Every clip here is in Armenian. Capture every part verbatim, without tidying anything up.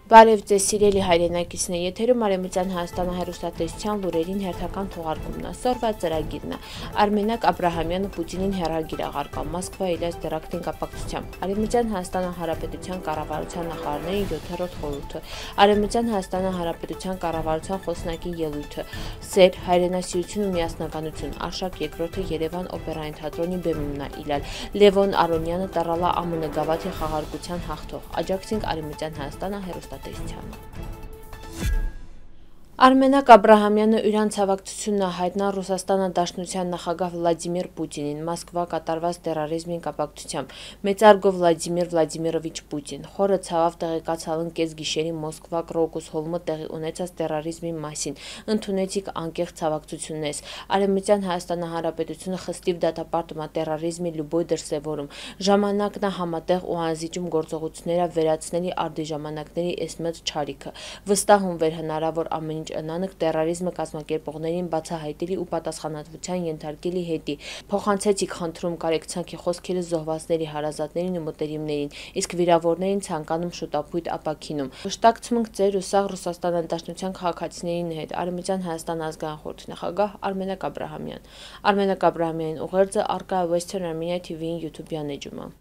Բարև ձեզ սիրելի հայրենակիցներ, եթերում Արևմտյան Հայաստանը հեռուստատեսության լուրերին հերթական թողարկումն է, սորվա ծրագիրն է։ Արմենակ Աբրահամյանը Պուտինին հեռագիր աղարկավ Մոսկվայի իլյաս Տերակտին կապակցությամբ։ Արևմտյան Հայաստանը Հանրապետության կառավարության նախարարների յոթերորդ խորհուրդը, Արևմտյան Հայաստանը Հանրապետության կառավարության խոսնակի ելույթը, Սեր, հայրենասիրություն ու միասնականություն, Արշակ երկրորդը Երևան օպերային թատրոնի բեմումն է իլալ, Լևոն Արոնյանը տռալա ԱՄՆ գավաթի խաղարկության հաղթող, աջակցենք Արևմտյան Հայաստանը հեռուստատեսությանը։ Արմենակ Աբրահամյանը յուրան ցավակցությունն է հայտնել Ռուսաստանը Դաշնության նախագահ Վլադիմիր Պուտինին Մոսկվա կատարված տերորիզմին կապակցությամբ։ Մեծարգո Վլադիմիր Վլադիմիրովիչ Պուտին խորը ցավով տեղեկացալ ընկեց գիշերի Մոսկվա Կրոկուս հոլմը տեղի ունեցած տերորիզմի մասին։ Ընդունեցիք անկեղծ ցավակցություններս։ Արևմտյան Հայաստանի Հանրապետությունը խստիվ դատապարտում է տերորիզմի լուբոյ դրսևորում։ Ժամանակն է համատեղ ու անզիջում գործողությունները վերացնելի արդի ժամանակների էսմեծ չարիքը։ Վստահում վեր հնարավոր ամեն ինչ ընանք տերորիզմը կազմակերպողներին բացահայտելի ու պատասխանատվության ենթարկելի հետի, փոխանցեցիք խնդրում կարեկցանքի խոսքերը զոհվածների հարազատներին ու մտերիմներին, իսկ վիրավորներին ցանկանում շուտապույտ ապաքինում։ Վշտակցում ենք ձեր ու սաղ Ռուսաստան Դաշնության քաղաքացիներին հետ, Արևմտյան Հայաստան ազգային խորհրդի նախագահ Արմենակ Աբրահամյան։ Արմենակ Աբրահամյանին ուղերձը առկա է Western Armenia T V-ին YouTube-յան էջում։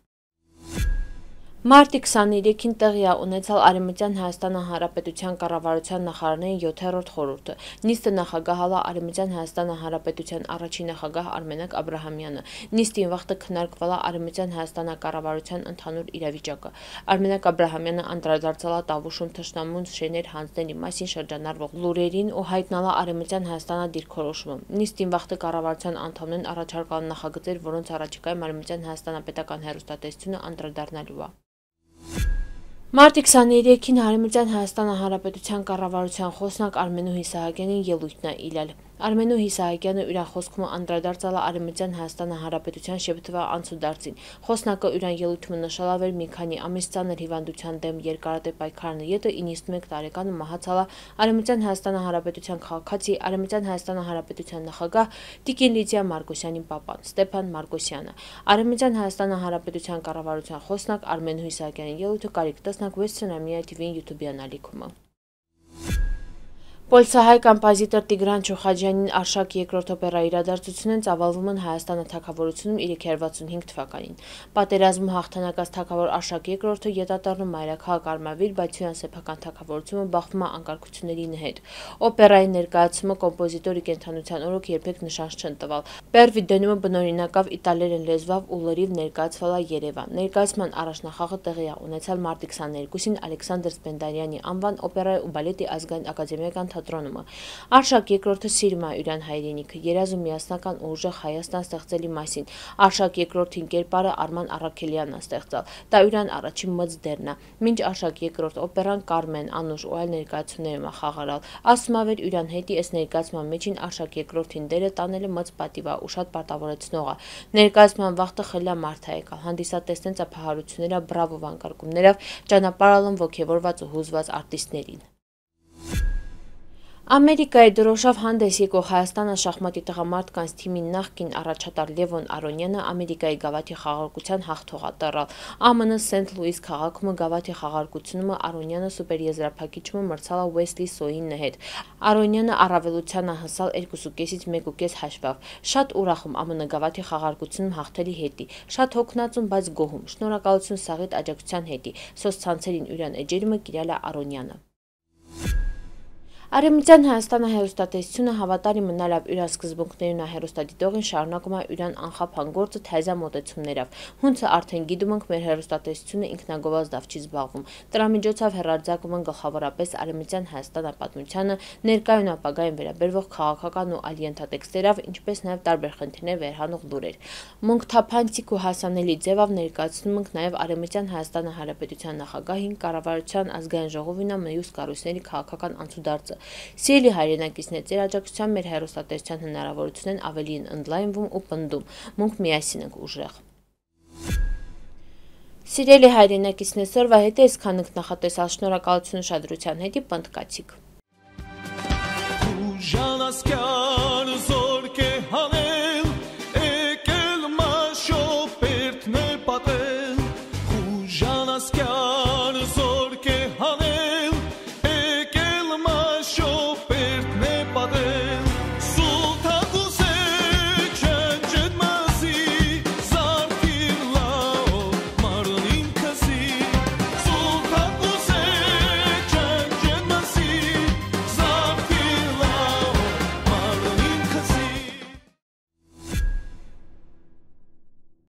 Մարտի քսաներեքին տեղի է ունեցել Արևմտյան Հայաստանի Հանրապետության կառավարության նախարարների յոթերորդ խորհուրդը։ Նիստը նախագահել է Արևմտյան Հայաստանի Հանրապետության առաջին նախագահ Արմենակ Աբրահամյանը։ Նիստին վաղտը քննարկվել է Արևմտյան Հայաստանի կառավարության ընդհանուր իրավիճակը։ Արմենակ Աբրահամյանը անդրադարձել է Տավուշում թշնամուն շեներ հանձնելու մասին շրջանառվող լուրերին ու հայտնել է Արևմտյան Հայաստանի դիրքորոշումը։ Նիստին վաղտը կառավարության անդամներն առաջարկել նախագծեր, որոնց առաջիկայում Արևմտյան Հայաստանի պետական հեռուստատեսությունը անդրադառնալու է։ Մարտի քսաներեքին Արևմտյան Հայաստանի Հանրապետության կառավարության խոսնակ Արմենու Իսահակյանին ելույթն է իլել։ Արմենու Իսահակյանը յուրան խոսքում անդրադարձել է Արևմտյան Հայաստանի Հանրապետության շփթվա անցուդարձին։ Խոսնակը յուրան ելույթում նշել էր մի քանի ամիս ծանր հիվանդության դեմ երկարատև պայքարն ետը իննսունմեկ տարեկանը մահացել է Արևմտյան Հայաստանի Հանրապետության քաղաքացի, Արևմտյան Հայաստանի Հանրապետության նախագահ Տիկին Լիդիա Մարկոսյանի պապան Ստեփան Մարկոսյանը։ Արևմտյան Հայաստանի Հանրապետության կառավարության խոսնակ Արմենու Իսահակյանի ելույթը կարիք տեսնակ Western Armenia T V-ին YouTube-յան ալիքում։ Պոլսահայ կոմպոզիտոր Տիգրան Չուխաջյանին Արշակ երկրորդ օպերայի իրադարձությունն ծավալվում են Հայաստանի թագավորությունում իր հազար երեք հարյուր վաթսունհինգ թվականին։ Պատերազմում հաղթանակած թագավոր Արշակ երկրորդը ետատառնում մայրաքաղաք Արմավիր, բայց հյուրանան սեփական թագավորությունը բախվում է անկարգությունների հետ։ Օպերայի ներկայացումը կոմպոզիտորի կենդանության օրոք երբեք նշանց չեն տվել։ Պերվի դենումը բնօրինակավ իտալերեն լեզվով ու լրիվ ներկայացվել է Երևան։ Ներկայացման առաջնախաղը տեղի է ունեցել մարտի քսաներկուսին Ալեքսանդր Սպենդիարյանի անվան օպերայի ու բալետի ազգային ակադեմիական թատրոնումը։ Արշակ երկրորդը սիրում է յուրան հայրենիքը, երազ ու միասնական ու ուժեղ Հայաստան ստեղծելի մասին։ Արշակ երկրորդին կերպարը Արման Առաքելյանն է ստեղծել։ Դա յուրան առաջին մծդերն է։ Մինչ Արշակ երկրորդ օպերան Կարմեն, Անուշ ու այլ ներկայացումներում է խաղարալ։ Ասում ավեր յուրան հետի էս ներկայացման մեջին Արշակ երկրորդին դերը տանելը մծ պատիվ է ու շատ պարտավորեցնող է։ Ներկայացման վաղտը խելա մարդ է եկալ, հանդիսատեսն ծափահարությունները, բրավո վանկարկումներով ճանապարհալն ոգևորված ու հուզված արտիստներին։ Ամերիկայի դրոշով հանդես եկող Հայաստանը շախմատի տղամարդկանց թիմի նախկին առաջատար Լևոն Արոնյանը Ամերիկայի գավաթի խաղարկության հաղթող է տռալ։ ԱՄՆ Սենթ Լուիս քաղաքում գավաթի խաղարկությունում Արոնյանը սուպերեզրափակիչում մրցալ է Ուեսլի Սոյինի հետ։ Արոնյանը առավելության է հասալ երկուսուկեսից մեկուկես հաշվով։ Շատ ուրախ եմ ԱՄՆ գավաթի խաղարկությունում հաղթելի հետի։ Շատ հոգնածում, բայց գոհում։ Շնորհակալություն սաղիդ աջակցության հետի։ Սոցցանցերին յուրան էջերումը կիրել է Արոնյանը։ Արևմտյան Հայաստանի հեռուստատեսությունը հավատարիմ մնալավ յուրան սկզբունքներին ու հեռուստադիտողին շարունակում է յուրան անխափան գործը թայզա մոտեցումներով։ Հունցը արդեն գիտում ենք մեր հեռուստատեսությունը ինքնագովազդավ չի զբաղվում։ Տրամիջոցով հեռարձակում են գլխավորապես Արևմտյան Հայաստանի պատմությանը, ներկայուն ապագային վերաբերվող քաղաքական ու այլ ենթատեքստերով, ինչպես նաև տարբեր խնդիրներ վերհանող լուրեր։ Մունքթափանցիկ ու հասանելի ձևով ներկայացնում ենք նաև Արևմտյան Հայաստանի Հանրապետության նախագահին, կառավարության ազգային ժողովին ու մյուս կառույցների քաղաքական անցուդարձը։ Սիրելի հայրենակիցներ, ձեր աջակցության մեր հեռուստատեսության հնարավորություններն ավելի են ընդլայնվում ու պնդում։ Մենք միասին ենք ուժեղ։ Սիրելի հայրենակիցներ, սորվա հետ է այսքան ենք նախատեսալ, շնորհակալություն ուշադրության հետի պնդկացիք։